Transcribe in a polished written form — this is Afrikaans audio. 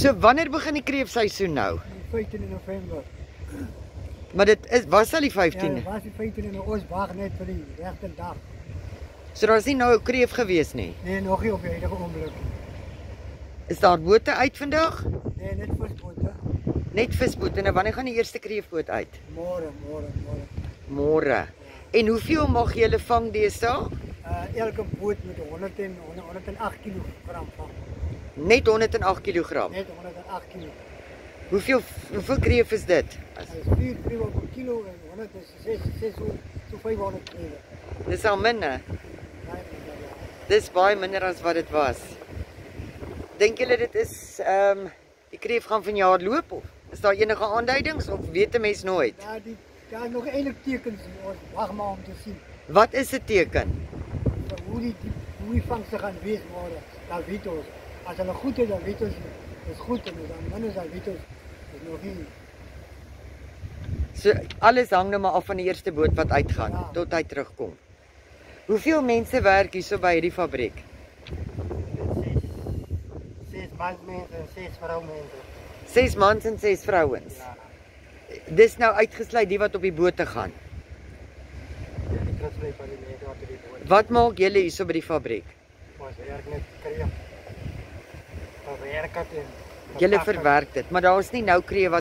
So wanneer begin die kreefseisoen nou? 15 November. Maar was al die Ja, 15e? dat was die 15 en ons wag net vir die regte dag. So daar is nie nou 'n kreef gewees nie. Nee, nog nie op die huidige oomblik. Is daar bote uit vandag? Nee, net visbote. Net visbote. Nou wanneer gaan die eerste kreefboot uit? Môre. Môre. En hoeveel mag julle vang deesdae? Elke boot moet 108 kilogram vang. Net 108 kg. Net 108 kilo. Hoeveel kreef is dit? Dat is 4 krewe per kilo en 100 is 6 so 500 krewe. Dis al minder. Ja. Dis baie minder as wat dit was. Dink julle dit is die kreef gaan vanjaar loop of is daar enige aanduidings of weet 'n mens nooit? Ja, daar is nog eintlik tekens, ons wag maar om te sien. Wat is 'n teken? Hoe die vangste gaan wees môre. Dan weet ons. As hulle goed is, dan weet ons is goed en dan minder dan weet ons is nog nie. So alles hang nou maar af van die eerste boot wat uitgaan Ja. tot hy terugkom. Hoeveel mense werk hierso by hierdie fabriek? 6 mansmense en 6 vroumense. 6 mans en 6 vrouens. Ja. Dis nou uitgesluit die wat op die bote gaan. Die transvlees van die mense wat op die boot. Wat maak julle hierso by die fabriek? Ons werk net kreef. Ons werk het en Julle verwerk dit, maar daar is nie nou kreef wat